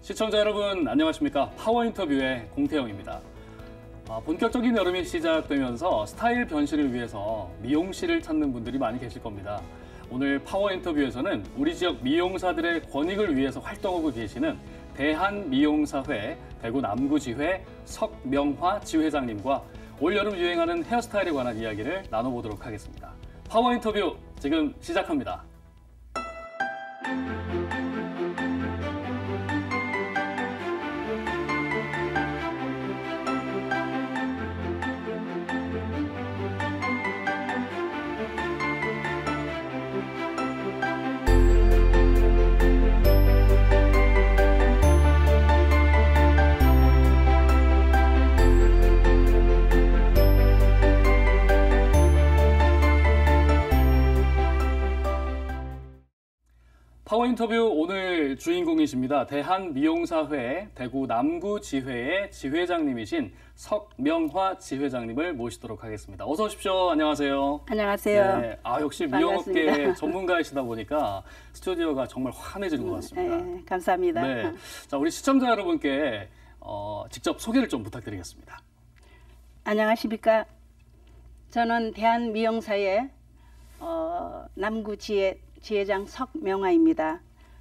시청자 여러분 안녕하십니까? 파워 인터뷰의 공태영입니다. 본격적인 여름이 시작되면서 스타일 변신을 위해서 미용실을 찾는 분들이 많이 계실 겁니다. 오늘 파워 인터뷰에서는 우리 지역 미용사들의 권익을 위해서 활동하고 계시는 대한미용사회 대구 남구지회 석명화 지회장님과 올여름 유행하는 헤어스타일에 관한 이야기를 나눠보도록 하겠습니다. 파워 인터뷰 지금 시작합니다. 파워 인터뷰 오늘 주인공이십니다. 대한미용사회 대구 남구지회의 지회장님이신 석명화 지회장님을 모시도록 하겠습니다. 어서 오십시오. 안녕하세요. 안녕하세요. 네, 역시 미용업계 전문가이시다 보니까 스튜디오가 정말 환해지는 것 같습니다. 네, 감사합니다. 네, 자, 우리 시청자 여러분께 직접 소개를 좀 부탁드리겠습니다. 안녕하십니까. 저는 대한미용사회 남구지회장 석명화입니다.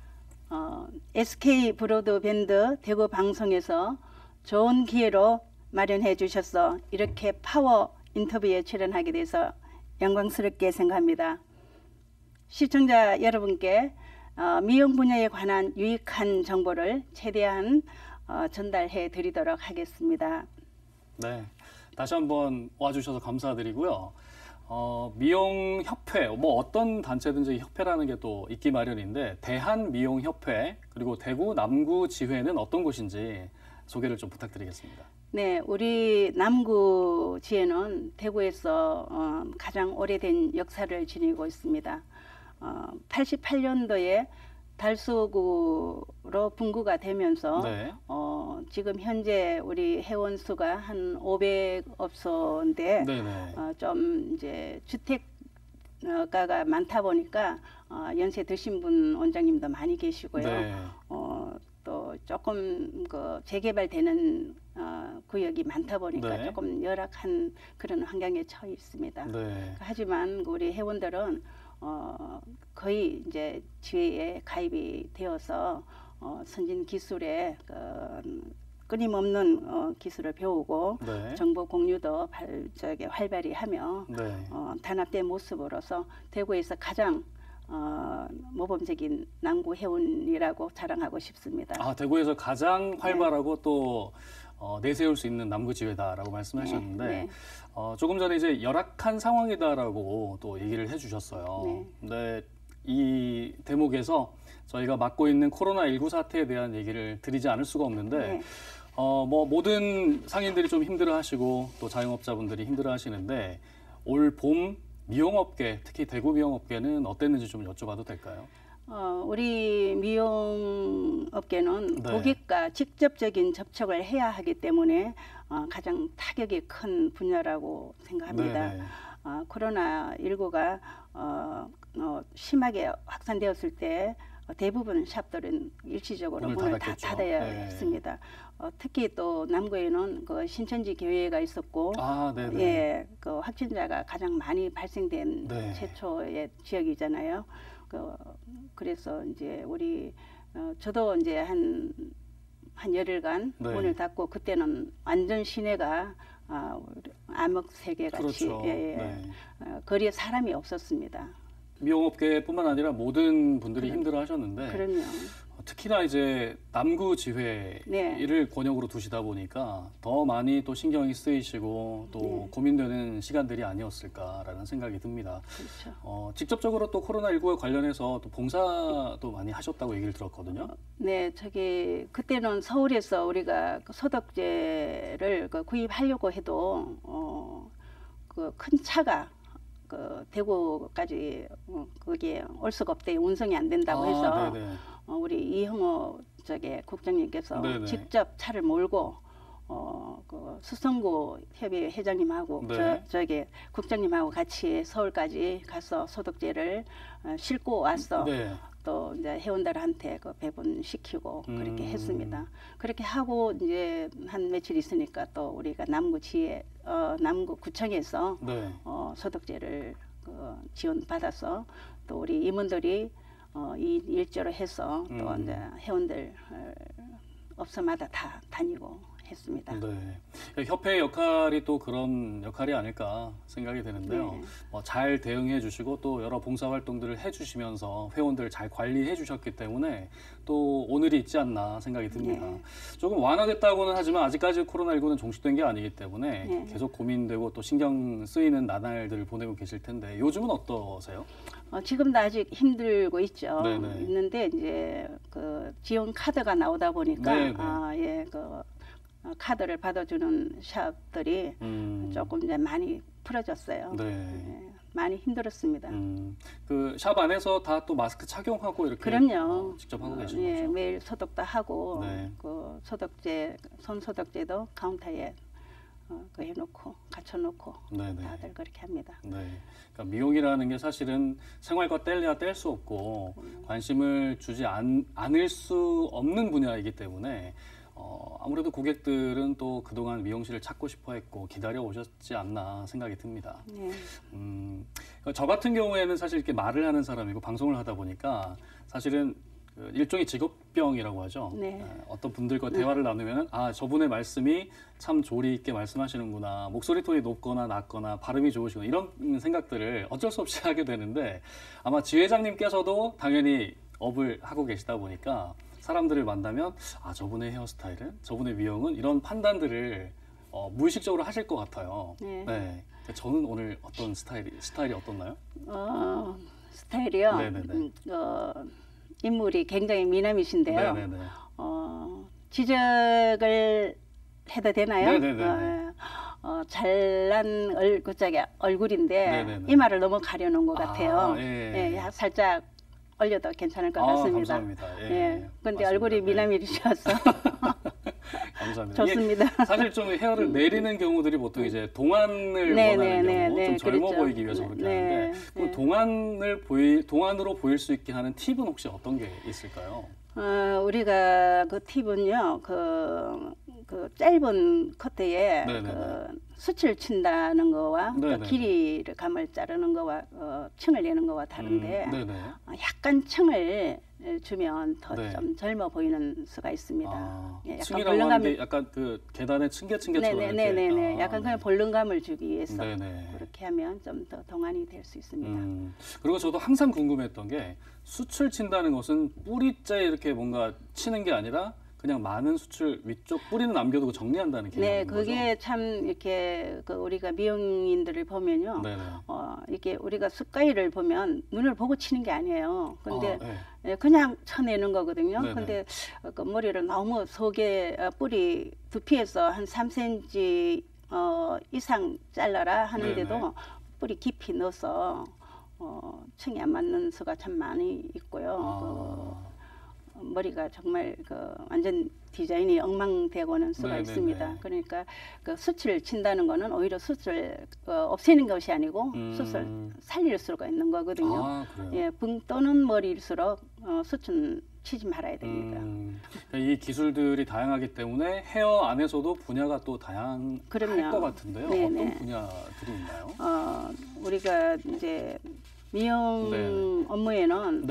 SK 브로드밴드 대구 방송에서 좋은 기회로 마련해 주셔서 이렇게 파워 인터뷰에 출연하게 돼서 영광스럽게 생각합니다. 시청자 여러분께 미용 분야에 관한 유익한 정보를 최대한 전달해 드리도록 하겠습니다. 네, 다시 한번 와주셔서 감사드리고요. 미용협회, 어떤 단체든지 협회라는 게 또 있기 마련인데 대한미용협회 그리고 대구 남구지회는 어떤 곳인지 소개를 좀 부탁드리겠습니다. 네, 우리 남구지회는 대구에서 가장 오래된 역사를 지니고 있습니다. 88년도에 달서구로 분구가 되면서 네. 지금 현재 우리 회원 수가 한 500업소인데 좀 이제 주택가가 많다 보니까 연세 드신 분 원장님도 많이 계시고요. 네. 또 조금 재개발되는 구역이 많다 보니까 네. 조금 열악한 그런 환경에 처해 있습니다. 네. 하지만 우리 회원들은 거의 이제 지회에 가입이 되어서 선진 기술에 끊임없는 기술을 배우고 네. 정보 공유도 활발히 하며 네. 단합된 모습으로서 대구에서 가장 모범적인 남구 회원이라고 자랑하고 싶습니다. 대구에서 가장 활발하고 또 내세울 수 있는 남구지회다라고 말씀하셨는데 네. 조금 전에 이제 열악한 상황이다라고 또 얘기를 해주셨어요. 네. 근데 이 대목에서 저희가 맡고 있는 코로나19 사태에 대한 얘기를 드리지 않을 수가 없는데 네. 모든 상인들이 좀 힘들어하시고 또 자영업자분들이 힘들어하시는데 올 봄 미용업계, 특히 대구 미용업계는 어땠는지 좀 여쭤봐도 될까요? 우리 미용업계는 네. 고객과 직접적인 접촉을 해야 하기 때문에 가장 타격이 큰 분야라고 생각합니다. 네. 코로나19가 심하게 확산되었을 때 대부분 샵들은 일시적으로 문을 다 닫아야 했습니다. 특히 또 남구에는 신천지 교회가 있었고, 예, 확진자가 가장 많이 발생된 최초의 지역이잖아요. 그래서 이제 저도 이제 한 열흘간 문을 닫고 그때는 완전 시내가 암흑 세계 같이 거리에 사람이 없었습니다. 미용업계뿐만 아니라 모든 분들이 힘들어하셨는데 그럼요. 특히나 이제 남구지회를 권역으로 두시다 보니까 더 많이 또 신경이 쓰이시고 또 고민되는 시간들이 아니었을까라는 생각이 듭니다. 그렇죠. 직접적으로 또 코로나19에 관련해서 또 봉사도 많이 하셨다고 얘기를 들었거든요. 네, 그때는 서울에서 우리가 소독제를 구입하려고 해도 큰 차가 대구까지 거기에 올 수가 없대요. 운송이 안 된다고 해서 우리 이형호 국장님께서 직접 차를 몰고 수성구 협의회 회장님하고 국장님하고 같이 서울까지 가서 소독제를 싣고 와서 또 이제 회원들한테 그 배분시키고 그렇게 했습니다. 그렇게 하고 이제 한 며칠 있으니까 또 우리가 남구구청에서 네. 소득제를 지원받아서 또 우리 임원들이 이 일조를 해서 또 이제 회원들 업소마다 다 다니고 했습니다. 네. 협회의 역할이 또 그런 역할이 아닐까 생각이 되는데요. 네. 잘 대응해 주시고 또 여러 봉사활동들을 해주시면서 회원들을 잘 관리해 주셨기 때문에 또 오늘이 있지 않나 생각이 듭니다. 네. 조금 완화됐다고는 하지만 아직까지 코로나19는 종식된 게 아니기 때문에 네. 계속 고민되고 또 신경 쓰이는 나날들을 보내고 계실 텐데 요즘은 어떠세요? 지금도 아직 힘들고 있죠. 네네. 있는데 이제 그 지원 카드가 나오다 보니까 네네. 카드를 받아주는 샵들이 조금 이제 많이 풀어졌어요. 네. 많이 힘들었습니다. 그 샵 안에서 다 또 마스크 착용하고 이렇게 그럼요. 직접 하고 계시는 거죠? 매일 소독도 하고 네. 그 소독제, 손 소독제도 카운터에 그 해놓고 갖춰놓고 네네. 다들 그렇게 합니다. 네. 그러니까 미용이라는 게 사실은 생활과 뗄래야 뗄 수 없고 관심을 주지 않을 수 없는 분야이기 때문에 아무래도 고객들은 또 그동안 미용실을 찾고 싶어 했고 기다려 오셨지 않나 생각이 듭니다. 네. 저 같은 경우에는 사실 이렇게 말을 하는 사람이고 방송을 하다 보니까 사실은 그 일종의 직업병이라고 하죠. 네. 어떤 분들과 대화를 나누면은 저분의 말씀이 참 조리 있게 말씀하시는구나. 목소리 톤이 높거나 낮거나 발음이 좋으시거나 이런 생각들을 어쩔 수 없이 하게 되는데 아마 지회장님께서도 당연히 업을 하고 계시다 보니까 사람들을 만나면 저분의 헤어스타일은, 저분의 미용은 이런 판단들을 무의식적으로 하실 것 같아요. 네. 저는 오늘 어떤 스타일이 어떻나요? 스타일이요. 네네네. 인물이 굉장히 미남이신데요. 네네네. 지적을 해도 되나요? 네네네. 잘난 얼굴인데 네네네. 이마를 너무 가려놓은 것 같아요. 예. 살짝 올려도 괜찮을 것 같습니다. 감사합니다. 그런데 맞습니다. 얼굴이 미남이셔서 감사합니다. 좋습니다. 사실 좀 헤어를 내리는 경우들이 보통 이제 동안을 원하는 경우, 좀 젊어 그렇죠. 보이기 위해서 그렇게 하는데 그 동안으로 보일 수 있게 하는 팁은 혹시 어떤 게 있을까요? 우리가 그 팁은요, 그 짧은 커트에 숯을 친다는 거와 또 길이를 감을 자르는 거와 층을 내는 거와 다른데 약간 층을 주면 더 좀 젊어 보이는 수가 있습니다. 약간 볼륨감이 약간 그 계단의 층계처럼 네네네. 약간 그냥 볼륨감을 주기 위해서 그렇게 하면 좀 더 동안이 될 수 있습니다. 그리고 저도 항상 궁금했던 게 숯을 친다는 것은 뿌리째 이렇게 뭔가 치는 게 아니라 그냥 많은 숯을 위쪽 뿌리는 남겨두고 정리한다는 개념인 거죠? 그게 참 이렇게 우리가 미용인들을 보면요, 이게 우리가 숯가위를 보면 눈을 보고 치는 게 아니에요. 근데 그냥 쳐내는 거거든요. 근데 그 머리를 너무 속에 뿌리 두피에서 한 3cm 이상 잘라라 하는데도 뿌리 깊이 넣어서 층이 안 맞는 수가 참 많이 있고요. 머리가 정말 완전 디자인이 엉망되고는 수가 있습니다. 그러니까 숯을 친다는 거는 오히려 숯을 없애는 것이 아니고 숯을 살릴 수가 있는 거거든요. 붕 떠는 머리일수록 숯은 치지 말아야 됩니다. 이 기술들이 다양하기 때문에 헤어 안에서도 분야가 또 다양할 것 같은데요. 어떤 분야들이 있나요? 우리가 이제 미용 업무에는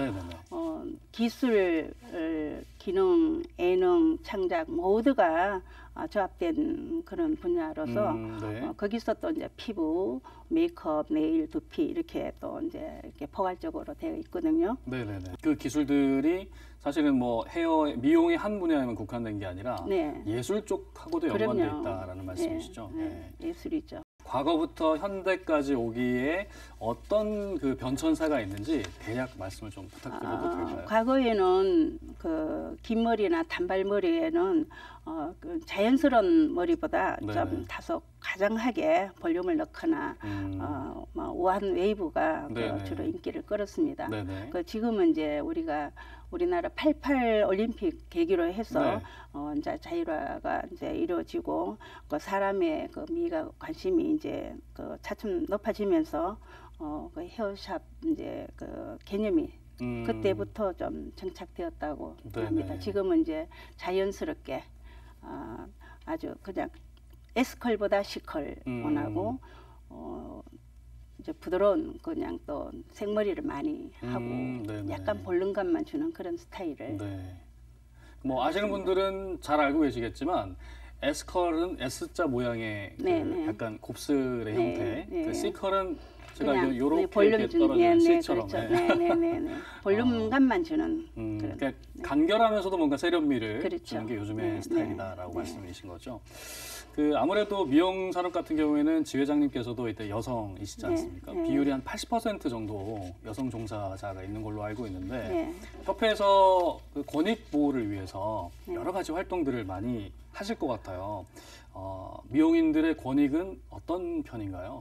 기술, 기능, 예능, 창작 모두가 조합된 그런 분야로서 거기서 또 이제 피부, 메이크업, 네일, 두피 이렇게 또 이제 이렇게 포괄적으로 되어 있거든요. 그 기술들이 사실은 뭐 헤어 미용의 한 분야에만 국한된 게 아니라 예술 쪽하고도 연관돼 있다라는 말씀이시죠? 예술이죠. 과거부터 현대까지 오기에 어떤 그 변천사가 있는지 대략 말씀을 좀 부탁드려도 될까요? 과거에는 그 긴 머리나 단발머리에는 그 자연스러운 머리보다 좀 다소 가장하게 볼륨을 넣거나 우아한 웨이브가 주로 인기를 끌었습니다. 지금은 이제 우리나라 88 올림픽 계기로 해서 이제 자율화가 이제 이루어지고 그 사람의 그 미가 관심이 이제 차츰 높아지면서 그 헤어샵 이제 그 개념이 그때부터 좀 정착되었다고 네네. 합니다. 지금은 이제 자연스럽게 아주 그냥 S컬보다 C컬 원하고 이제 부드러운 그냥 또 생머리를 많이 하고 약간 볼륨감만 주는 그런 스타일을. 네. 뭐 아시는 분들은 잘 알고 계시겠지만 S컬은 S자 모양의 그 약간 곱슬의 형태, 그 C컬은 제가 요렇게 볼륨 떨어지는 C처럼 그렇죠. 볼륨감만 주는 그런. 그러니까 간결하면서도 뭔가 세련미를 그렇죠. 주는 게 요즘의 스타일이다라고 말씀이신 거죠. 그 아무래도 미용 산업 같은 경우에는 지 회장님께서도 이때 여성이시지 않습니까? 비율이 한 80% 정도 여성 종사자가 있는 걸로 알고 있는데 협회에서 그 권익 보호를 위해서 여러 가지 활동들을 많이 하실 것 같아요. 미용인들의 권익은 어떤 편인가요?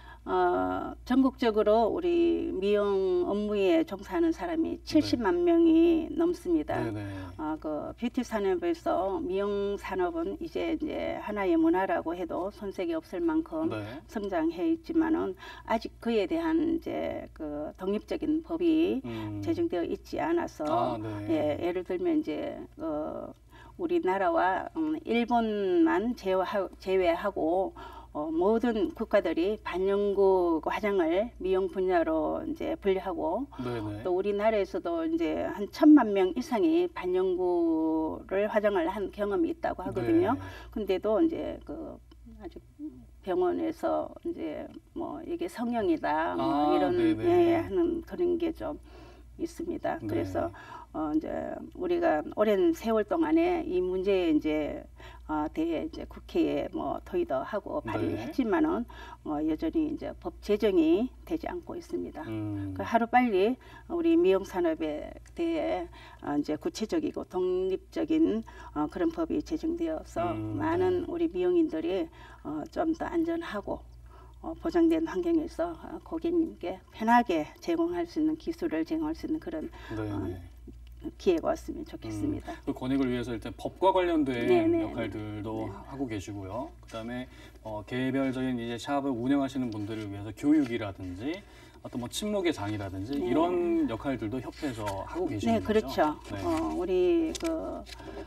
전국적으로 우리 미용 업무에 종사하는 사람이 70만 명이 넘습니다. 그 뷰티 산업에서 미용 산업은 이제 하나의 문화라고 해도 손색이 없을 만큼 성장해 있지만은 아직 그에 대한 이제 그 독립적인 법이 제정되어 있지 않아서 예를 들면 이제 우리나라와 일본만 제외하고 모든 국가들이 반영구 화장을 미용 분야로 이제 분류하고 또 우리나라에서도 이제 한 1,000만 명 이상이 반영구를 화장을 한 경험이 있다고 하거든요. 근데도 이제 그 아직 병원에서 이제 뭐 이게 성형이다 뭐 이런 하는 그런 게 좀 있습니다. 그래서 이제 우리가 오랜 세월 동안에 이 문제에 이제 대해 이제 국회에 뭐 토의도 하고 발의했지만은 여전히 이제 법 제정이 되지 않고 있습니다. 하루 빨리 우리 미용 산업에 대해 이제 구체적이고 독립적인 그런 법이 제정되어서 많은 우리 미용인들이 좀 더 안전하고 보장된 환경에서 고객님께 편하게 제공할 수 있는 기술을 제공할 수 있는 그런 기회가 왔으면 좋겠습니다. 그 권익을 위해서 일단 법과 관련된 역할들도 하고 계시고요. 그다음에 개별적인 이제 샵을 운영하시는 분들을 위해서 교육이라든지 어떤 뭐 침묵의 장이라든지 이런 역할들도 협회에서 하고 계시는 거죠? 그렇죠. 우리 그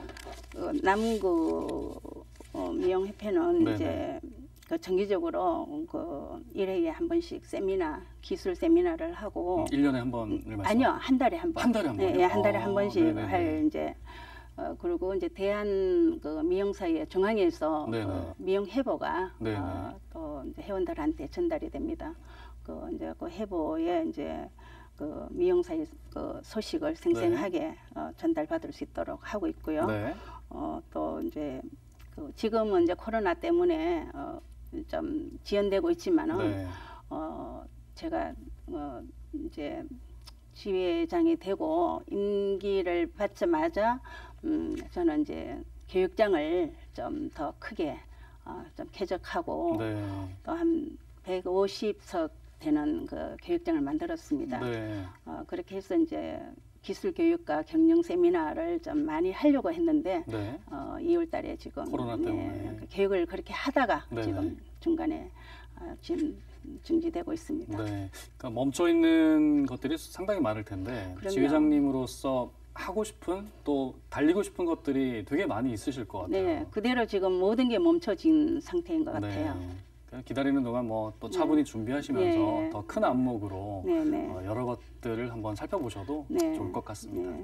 남구 미용협회는 이제 그 정기적으로 그 1회에 한 번씩 기술 세미나를 하고 1년에 한 번을 말씀하세요? 아니요, 한 달에 한 번. 한 달에 한 번이요? 한 달에 한 번씩 할 이제 그리고 이제 대한 그 미용사회 중앙에서 미용 해보가 또 이제 회원들한테 전달이 됩니다. 그 이제 그 해보에 이제 그 미용사의 그 소식을 생생하게 전달받을 수 있도록 하고 있고요. 또 이제 그 지금은 이제 코로나 때문에 좀 지연되고 있지만은 제가 이제 지회장이 되고 임기를 받자마자 저는 이제 교육장을 좀 더 크게 좀 쾌적하고 또 한 150석 되는 그 교육장을 만들었습니다. 그렇게 해서 이제 기술 교육과 경영 세미나를 좀 많이 하려고 했는데 2월 달에 지금 코로나 때문에 교육을 그렇게 하다가 지금 중간에 지금 중지되고 있습니다. 그러니까 멈춰 있는 것들이 상당히 많을 텐데 지회장님으로서 하고 싶은 또 달리고 싶은 것들이 되게 많이 있으실 것 같아요. 그대로 지금 모든 게 멈춰진 상태인 것 같아요. 기다리는 동안 뭐 또 차분히 준비하시면서 더 큰 안목으로 여러 것들을 한번 살펴보셔도 좋을 것 같습니다.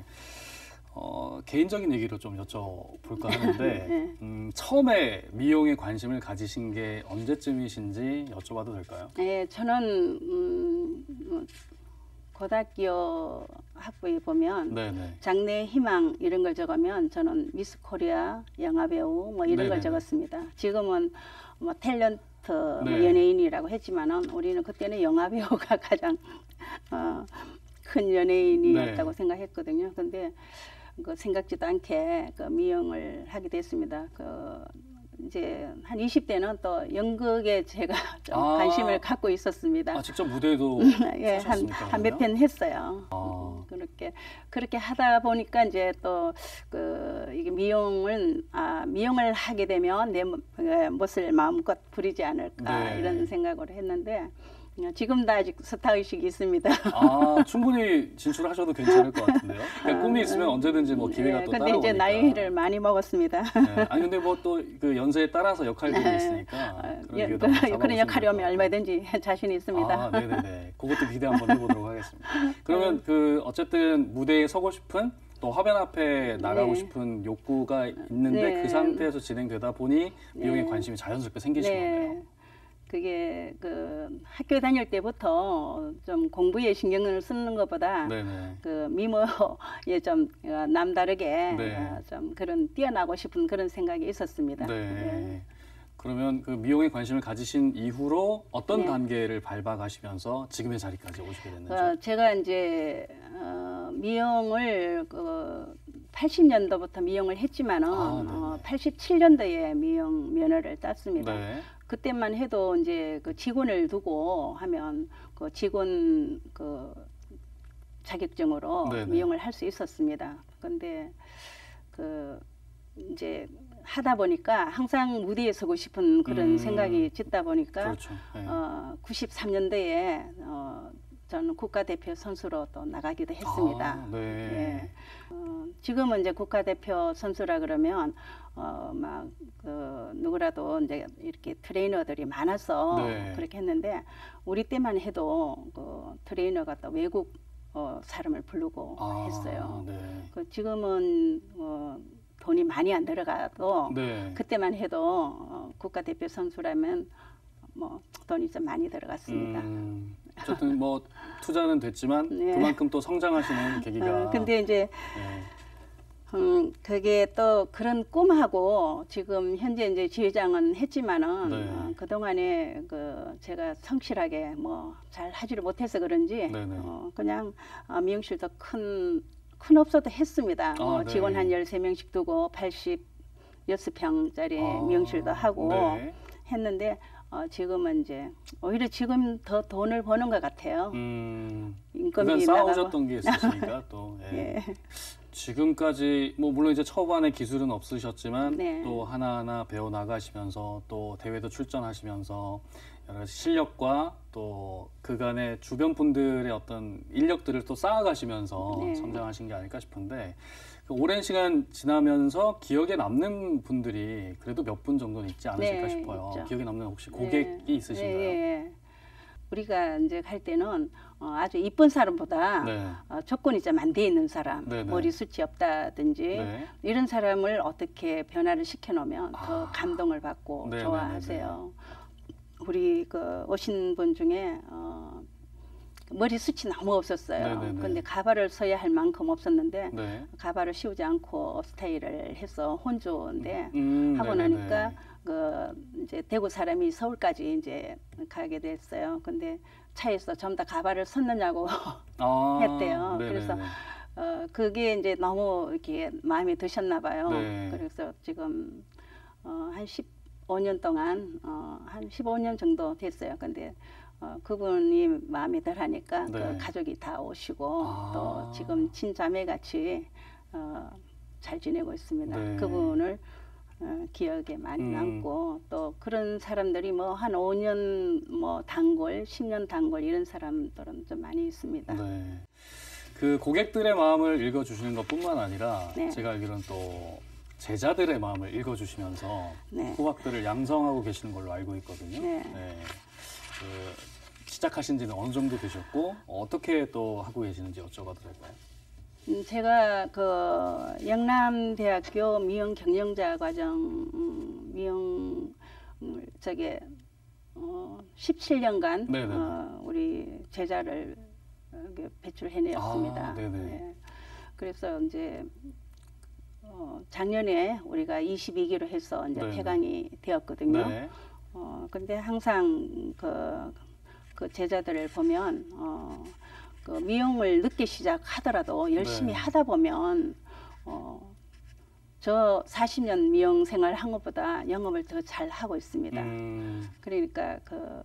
개인적인 얘기로 좀 여쭤볼까 하는데 처음에 미용에 관심을 가지신 게 언제쯤이신지 여쭤봐도 될까요? 저는 고등학교 학부에 보면 장래 희망 이런 걸 적으면 저는 미스 코리아, 영화배우 뭐 이런 걸 적었습니다. 지금은 뭐 탤런트 연예인이라고 했지만은 우리는 그때는 영화배우가 가장 큰 연예인이었다고 생각했거든요. 근데 그 생각지도 않게 그 미용을 하게 됐습니다. 이제 한 20대는 또 연극에 제가 좀 관심을 갖고 있었습니다. 직접 무대도 한 몇 편 했어요. 그렇게 하다 보니까 이제 또 이게 미용을 하게 되면 내 멋을 마음껏 부리지 않을까 이런 생각을 했는데 지금도 아직 스타 의식이 있습니다. 아, 충분히 진출하셔도 괜찮을 것 같은데요. 그러니까 꿈이 있으면 언제든지 뭐 기회가 또 근데 따라오니까. 이제 나이를 많이 먹었습니다. 네. 아니 근데 뭐 또 그 연세에 따라서 역할들이 있으니까 그런 역할이 오면 얼마든지 자신이 있습니다. 아, 네네네. 그것도 기대 한번 해보도록 하겠습니다. 그러면 그 어쨌든 무대에 서고 싶은 또 화면 앞에 나가고 싶은 욕구가 있는데 그 상태에서 진행되다 보니 미용에 관심이 자연스럽게 생기신 거네요. 그게 그 학교 다닐 때부터 좀 공부에 신경을 쓰는 것보다 그 미모에 좀 남다르게 좀 그런 뛰어나고 싶은 그런 생각이 있었습니다. 그러면 그 미용에 관심을 가지신 이후로 어떤 단계를 밟아가시면서 지금의 자리까지 오시게 됐는지? 제가 이제 미용을 80년도부터 미용을 했지만은 87년도에 미용 면허를 땄습니다. 그때만 해도 이제 그 직원을 두고 하면 그 직원 그 자격증으로 미용을 할 수 있었습니다. 근데 그 이제 하다 보니까 항상 무대에 서고 싶은 그런 생각이 짙다 보니까 93년도에 저는 국가대표 선수로 또 나가기도 했습니다. 지금은 이제 국가대표 선수라 그러면 막 그 누구라도 이제 이렇게 트레이너들이 많아서 그렇게 했는데 우리 때만 해도 그 트레이너가 또 외국 사람을 부르고 했어요. 그 지금은 돈이 많이 안 들어가도 그때만 해도 국가대표 선수라면 뭐 돈이 좀 많이 들어갔습니다. 어쨌든 뭐 투자는 됐지만 그만큼 또 성장하시는 계기가. 근데 이제 그게 또 그런 꿈하고 지금 현재 이제 지회장은 했지만은 그동안에 그 제가 성실하게 뭐 잘 하지를 못해서 그런지 그냥 미용실도 큰 없어도 했습니다. 직원 한 13명씩 두고 86평짜리 미용실도 하고 했는데 지금은 이제 오히려 지금 더 돈을 버는 것 같아요. 인건비 쌓아오셨던 게 있으시니까 또. 지금까지 뭐 물론 이제 초반에 기술은 없으셨지만 또 하나하나 배워 나가시면서 또 대회도 출전하시면서 여러 가지 실력과 또 그간의 주변 분들의 어떤 인력들을 또 쌓아가시면서 성장하신 게 아닐까 싶은데 그 오랜 시간 지나면서 기억에 남는 분들이 그래도 몇 분 정도는 있지 않으실까 싶어요. 있죠. 기억에 남는 혹시 고객이 있으신가요? 우리가 이제 갈 때는 아주 이쁜 사람보다 조건이 좀 안 돼 있는 사람, 머리숱이 없다든지 이런 사람을 어떻게 변화를 시켜놓으면 더 감동을 받고 좋아하세요. 우리 그 오신 분 중에 머리숱이 너무 없었어요. 근데 가발을 써야 할 만큼 없었는데 가발을 씌우지 않고 스타일을 해서 혼주인데 하고 나니까 그 이제 대구 사람이 서울까지 이제 가게 됐어요. 근데 차에서 전부 다 가발을 썼느냐고 했대요. 그래서 그게 이제 너무 이렇게 마음에 드셨나 봐요. 그래서 지금 한 15년 동안 한 15년 정도 됐어요. 근데 그분이 마음에 들하니까 그 가족이 다 오시고 또 지금 친자매 같이 잘 지내고 있습니다. 그분을 기억에 많이 남고 또 그런 사람들이 뭐 한 5년 뭐 단골, 10년 단골 이런 사람들은 좀 많이 있습니다. 그 고객들의 마음을 읽어주시는 것뿐만 아니라 제가 알기로는 또 제자들의 마음을 읽어주시면서 후학들을 양성하고 계시는 걸로 알고 있거든요. 그 시작하신 지는 어느 정도 되셨고 어떻게 또 하고 계시는지 여쭤봐도 될까요? 제가 그 영남대학교 미용 경영자 과정 미용 저게 17년간 우리 제자를 배출해내었습니다. 그래서 이제 작년에 우리가 22기로 해서 이제 폐강이 되었거든요. 근데 항상 그 제자들을 보면 그 미용을 늦게 시작하더라도 열심히 하다 보면 저 40년 미용 생활 한 것보다 영업을 더 잘 하고 있습니다. 그러니까 그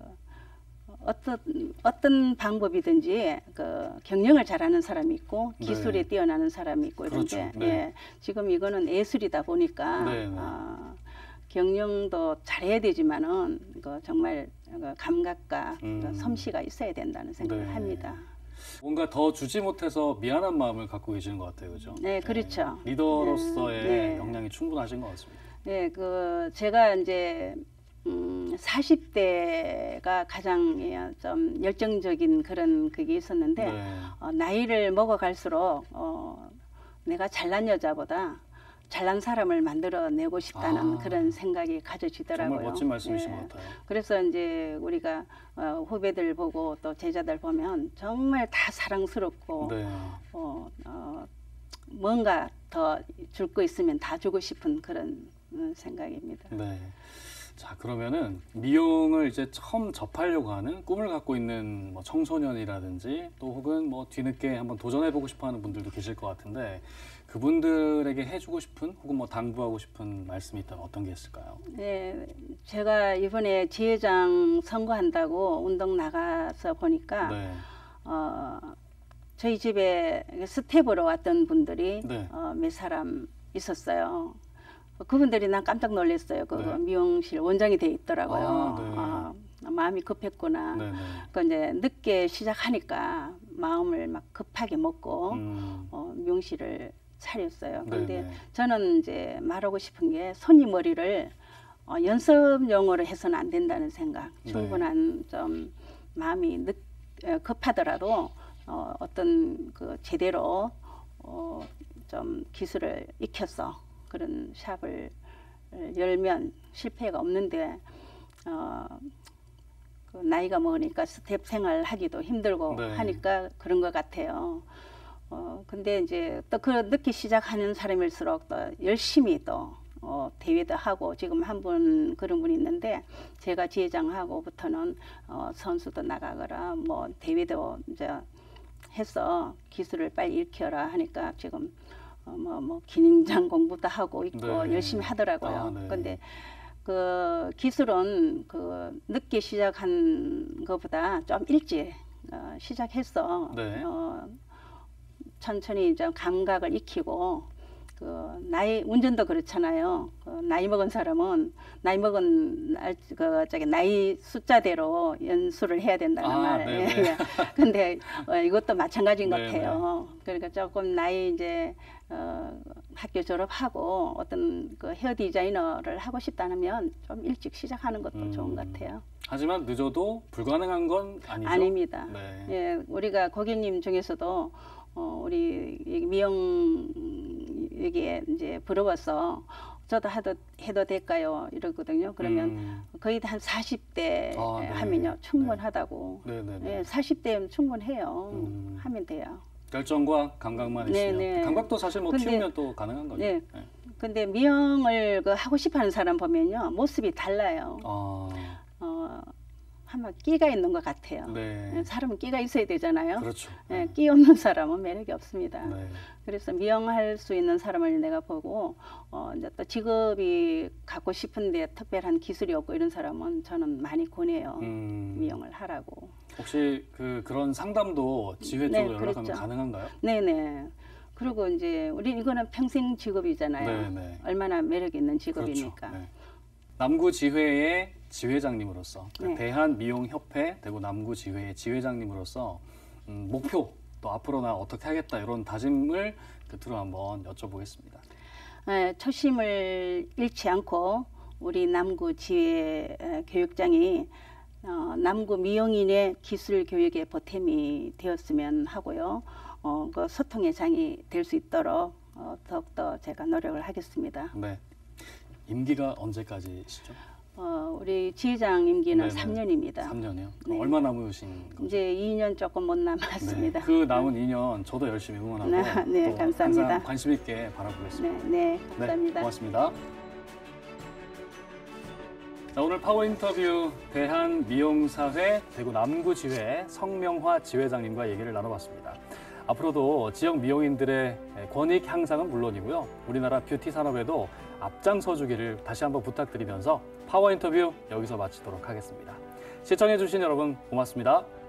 어떤 방법이든지 그 경영을 잘하는 사람이 있고 기술에 뛰어나는 사람이 있고 이런데 지금 이거는 예술이다 보니까 경영도 잘해야 되지만은 그 정말 감각과 솜씨가 있어야 된다는 생각을 네. 합니다. 뭔가 더 주지 못해서 미안한 마음을 갖고 계시는 것 같아요, 그죠? 네, 그렇죠. 리더로서의 네. 역량이 충분하신 것 같습니다. 네, 제가 이제 40대가 가장 좀 열정적인 그런 그게 있었는데 네. 나이를 먹어갈수록 내가 잘난 여자보다 잘난 사람을 만들어내고 싶다는 그런 생각이 가져지더라고요. 정말 멋진 말씀이신 네. 것 같아요. 그래서 이제 우리가 후배들 보고 또 제자들 보면 정말 다 사랑스럽고 네. 뭔가 더 줄 거 있으면 다 주고 싶은 그런 생각입니다. 네. 자, 그러면은 미용을 이제 처음 접하려고 하는 꿈을 갖고 있는 뭐 청소년이라든지 또 혹은 뭐 뒤늦게 한번 도전해보고 싶어하는 분들도 계실 것 같은데 그분들에게 해주고 싶은 혹은 뭐 당부하고 싶은 말씀이 있다면 어떤 게 있을까요? 네, 제가 이번에 지회장 선거한다고 운동 나가서 보니까 네. 저희 집에 스텝으로 왔던 분들이 네. 몇 사람 있었어요. 그분들이 난 깜짝 놀랐어요. 그 네. 미용실 원장이 돼 있더라고요. 네. 마음이 급했구나. 네, 네. 그 이제 늦게 시작하니까 마음을 막 급하게 먹고 미용실을 차렸어요. 그런데 네, 네. 저는 이제 말하고 싶은 게 손님 머리를 연습용으로 해서는 안 된다는 생각. 네. 충분한 좀 마음이 급하더라도 어떤 그 제대로 좀 기술을 익혀서 그런 샵을 열면 실패가 없는데 그 나이가 먹으니까 스텝 생활 하기도 힘들고 네. 하니까 그런 것 같아요. 근데 이제 또 그 늦게 시작하는 사람일수록 또 열심히 또 대회도 하고 지금 한 분 그런 분이 있는데 제가 지회장하고부터는 선수도 나가거라 뭐 대회도 이제 해서 기술을 빨리 익혀라 하니까 지금 뭐 기능장 공부도 하고 있고 네. 열심히 하더라고요. 네. 근데 그 기술은 그 늦게 시작한 것보다 좀 일찍 시작해서 네. 천천히 좀 감각을 익히고 그 나이 운전도 그렇잖아요. 그 나이 먹은 사람은 나이 먹은 나이 숫자대로 연수를 해야 된다는 말. 네네. 근데 이것도 마찬가지인 것 네네. 같아요. 그러니까 조금 나이 이제 학교 졸업하고 어떤 그 헤어 디자이너를 하고 싶다면 좀 일찍 시작하는 것도 좋은 것 같아요. 하지만 늦어도 불가능한 건 아니죠? 아닙니다. 네. 예, 우리가 고객님 중에서도 우리 미용 여기에 이제 부러워서 저도 해도 될까요? 이러거든요. 그러면 거의 한 40대 네. 하면요 충분하다고. 네. 예, 40대면 충분해요. 하면 돼요. 열정과 감각만 있으면 네. 감각도 사실 뭐 근데, 키우면 또 가능한 거죠. 네. 근데 미용을 하고 싶어하는 사람 보면요 모습이 달라요. 한번 끼가 있는 것 같아요. 네. 사람은 끼가 있어야 되잖아요. 그렇죠. 네, 끼 없는 사람은 매력이 없습니다. 네. 그래서 미용할 수 있는 사람을 내가 보고 이제 또 직업이 갖고 싶은데 특별한 기술이 없고 이런 사람은 저는 많이 권해요. 미용을 하라고. 혹시 그런 상담도 지회 쪽으로 연락하면 그렇죠. 가능한가요? 네네. 그리고 이제 우리 이거는 평생 직업이잖아요. 네네. 얼마나 매력 있는 직업이니까. 그렇죠. 네. 남구지회의 지회장님으로서 네. 대한미용협회 대구 남구지회의 지회장님으로서 목표 또 앞으로 나 어떻게 하겠다 이런 다짐을 끝으로 한번 여쭤보겠습니다. 네, 초심을 잃지 않고 우리 남구지회 교육장이 남구 미용인의 기술 교육의 보탬이 되었으면 하고요. 그 소통의 장이 될 수 있도록 더욱더 제가 노력을 하겠습니다. 네. 임기가 언제까지시죠? 우리 지회장 임기는 네네. 3년입니다. 3년이요? 네. 얼마 남으신 거죠? 이제 2년 조금 못 남았습니다. 네. 그 남은 2년 저도 열심히 응원하고 네, 또 감사합니다. 항상 관심 있게 바라보겠습니다. 네, 감사합니다. 네, 고맙습니다. 자, 오늘 파워 인터뷰 대한미용사회 대구 남구지회 성명화 지회장님과 얘기를 나눠봤습니다. 앞으로도 지역 미용인들의 권익 향상은 물론이고요. 우리나라 뷰티 산업에도 앞장서 주기를 다시 한번 부탁드리면서 파워 인터뷰 여기서 마치도록 하겠습니다. 시청해주신 여러분 고맙습니다.